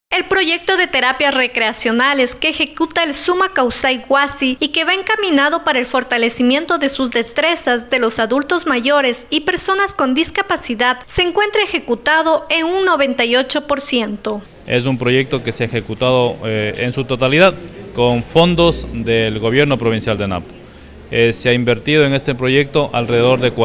El proyecto de terapias recreacionales que ejecuta el Suma Kausai Huasi y que va encaminado para el fortalecimiento de sus destrezas de los adultos mayores y personas con discapacidad se encuentra ejecutado en un 98%. Es un proyecto que se ha ejecutado en su totalidad con fondos del gobierno provincial de Napo. Se ha invertido en este proyecto alrededor de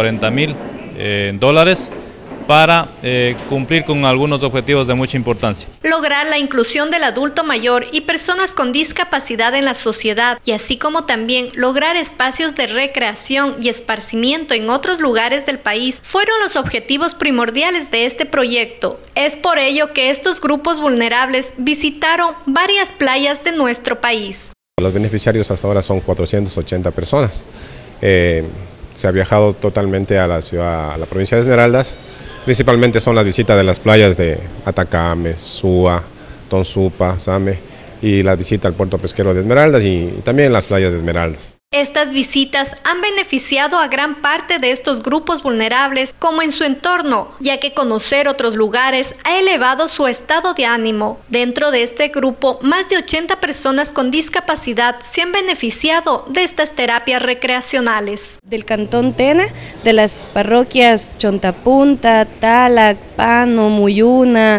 $40.000 para cumplir con algunos objetivos de mucha importancia. Lograr la inclusión del adulto mayor y personas con discapacidad en la sociedad y así como también lograr espacios de recreación y esparcimiento en otros lugares del país fueron los objetivos primordiales de este proyecto. Es por ello que estos grupos vulnerables visitaron varias playas de nuestro país. Los beneficiarios hasta ahora son 480 personas. Se ha viajado totalmente a la ciudad, a la provincia de Esmeraldas. Principalmente son las visitas de las playas de Atacame, Suá, Tonsupa, Same y la visita al puerto pesquero de Esmeraldas y también las playas de Esmeraldas. Estas visitas han beneficiado a gran parte de estos grupos vulnerables como en su entorno, ya que conocer otros lugares ha elevado su estado de ánimo. Dentro de este grupo, más de 80 personas con discapacidad se han beneficiado de estas terapias recreacionales. Del Cantón Tena, de las parroquias Chontapunta, Talac, Pano, Muyuna,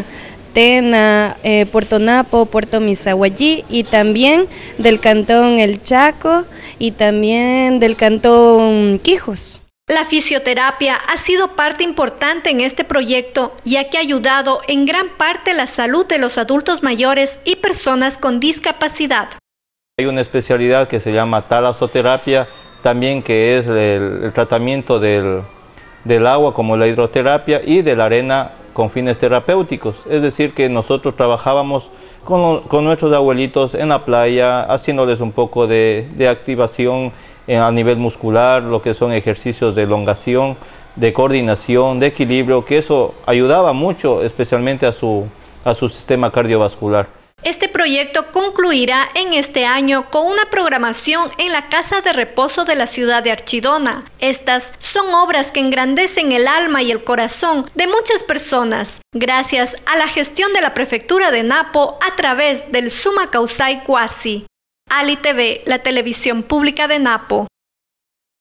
Tena, Puerto Napo, Puerto Misahuallí y también del Cantón El Chaco y también del Cantón Quijos. La fisioterapia ha sido parte importante en este proyecto ya que ha ayudado en gran parte la salud de los adultos mayores y personas con discapacidad. Hay una especialidad que se llama talasoterapia, también que es el tratamiento del agua como la hidroterapia y de la arena con fines terapéuticos, es decir que nosotros trabajábamos con nuestros abuelitos en la playa, haciéndoles un poco de activación a nivel muscular, lo que son ejercicios de elongación, de coordinación, de equilibrio, que eso ayudaba mucho especialmente a su sistema cardiovascular. Este proyecto concluirá en este año con una programación en la Casa de Reposo de la ciudad de Archidona. Estas son obras que engrandecen el alma y el corazón de muchas personas, gracias a la gestión de la Prefectura de Napo a través del Suma Kausai Huasi. Ali TV, la televisión pública de Napo.